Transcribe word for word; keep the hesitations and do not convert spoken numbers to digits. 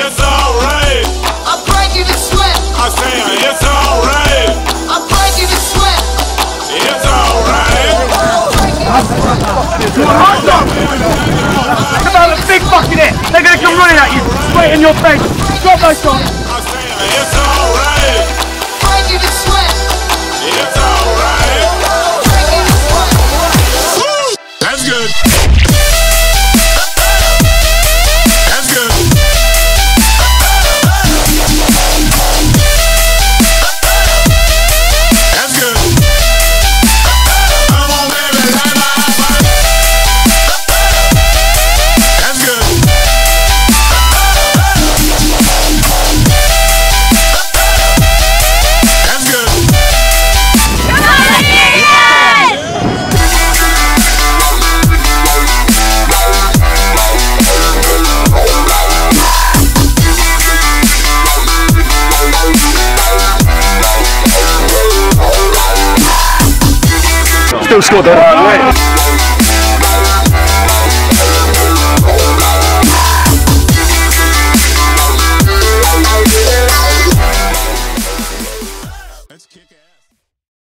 it's alright. I'm breaking the sweat. I say it's alright. I'm breaking the sweat. It's alright. Come on, the big bucket it. They're going to come running at you, straight in your face. Drop those shots. I say it's alright. Breaking the sweat. It's alright. Breaking the sweat. That's good. That's good. That's good. Come on, baby, light my fire. That's good. That's good. Still scored the right way.